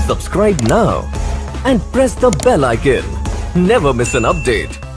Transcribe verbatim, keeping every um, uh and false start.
Subscribe now and press the bell icon. Never miss an update.